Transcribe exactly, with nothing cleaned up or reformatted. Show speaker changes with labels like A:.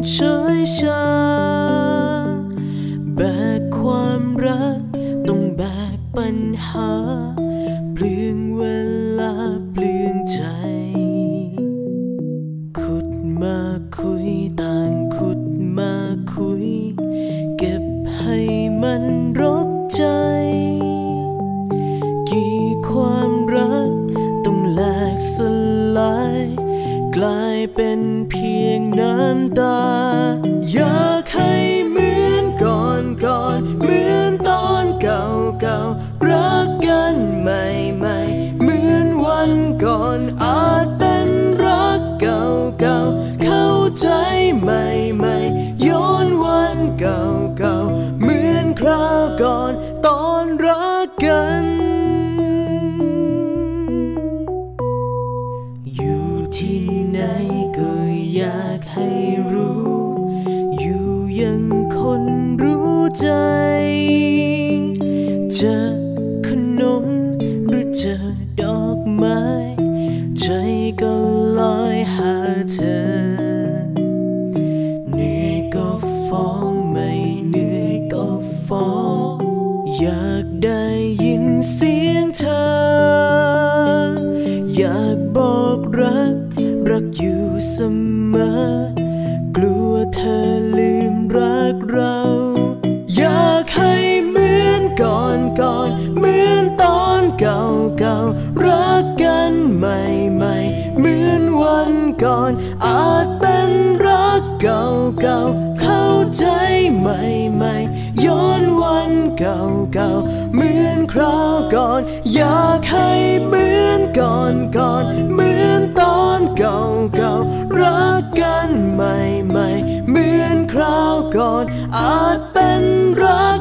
A: เฉยชาแบกความรักต้องแบกปัญหาเปลืองเวลาเปลืองใจขุดมาคุยต่างขุดมาคุยเก็บให้มันรกใจกี่ความรักต้องแหลกสลายกลายเป็นเพียงน้ำตาอยากให้เหมือนก่อนก่อนเหมือนตอนเก่าเก่ารักกันใหม่ใหม่เหมือนวันก่อนอาจเป็นรักเก่าเก่าเข้าใจใหม่ใหม่ย้อนวันเก่าเก่าเหมือนคราวก่อนตอนรักกันอยู่ที่ไหนก็อยากให้รู้อยู่ยังคนรู้ใจเจอขนมหรือเจอดอกไม้ใจก็ลอยหาเธอเหนื่อยก็ฟ้องไม่เหนื่อยก็ฟ้องอยากได้ยินเสียงเธออยากบอกรักรักอยู่เสมอกลัวเธอลืมรักเราอยากให้เหมือนก่อนก่อนเหมือนตอนเก่าเก่ารักกันใหม่ใหม่เหมือนวันก่อนอาจเป็นรักเก่าเก่าเข้าใจใหม่ใหม่ย้อนวันเก่าเก่าเหมือนคราวก่อนอยากให้เหมือนก่อนก่อนเหมือนตอนเก่าเก่ารักกันใหม่ใหม่เหมือนคราวก่อนอาจเป็นรัก